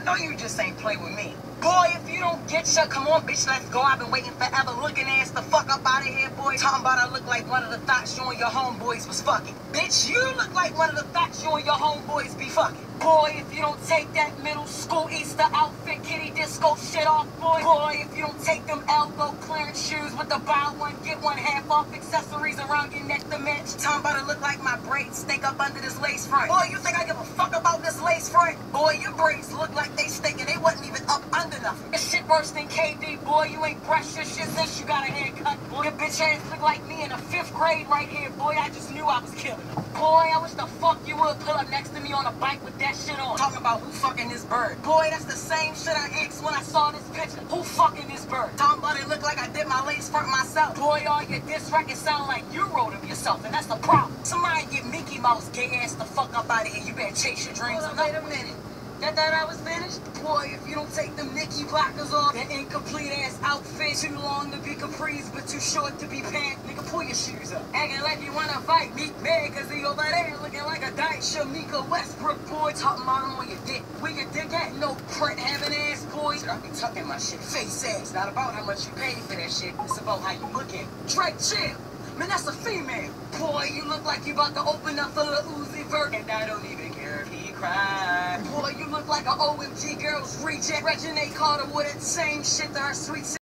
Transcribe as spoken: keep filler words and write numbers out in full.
No, you just ain't play with me. Boy, if you don't get your, come on, bitch, let's go. I've been waiting forever, looking ass the fuck up out of here, boy. Talking about I look like one of the thoughts you and your homeboys was fucking. Bitch, you look like one of the thoughts you and your homeboys be fucking. Boy, if you don't take that middle school Easter outfit, kitty disco shit off, boy. Boy, if you don't take them elbow clearance shoes with the buy one, get one half off accessories around your neck to match. Talking about it look like my braids stink up under this lace front. Boy, you think I give a fuck about this lace front? Boy, your braids look like they stink and they wasn't even up under nothing. This shit worse than K D, boy. You ain't brushed your shit since you got a haircut, boy. Your bitch ass look like me in the fifth grade right here, boy. I just knew I was killing her. Boy, I wish the fuck you would pull up next to me on a bike with that shit on. Talking about who fucking this bird. Boy, that's the same shit I asked when I saw this picture. Who fucking this bird? Talking about it look like I did my lace front myself. Boy, all your diss records sound like you wrote them yourself, and that's the problem. Somebody get Mickey Mouse gay ass the fuck up out of here. You better chase your dreams. Hold on, wait a minute. That thought I was finished? Boy, if you don't take them Nicki blockers off, that incomplete ass outfit, too long to be capris, but too short to be pants, nigga, pull your shoes up. Acting like you wanna fight Meek mad, cause he over there looking like a dyke Shamika Westbrook, boy, talking about him on your dick. Where your dick at? No print having ass, boy. I be tucking my shit face ass. It's not about how much you pay for that shit, it's about how you look at it. Drake, chill. Man, that's a female. Boy, you look like you about to open up for Lil Uzi Vert, and I don't even care if he cries. Boy, you look like a O M G girl's reject. Regina Carter with that same shit to her sweet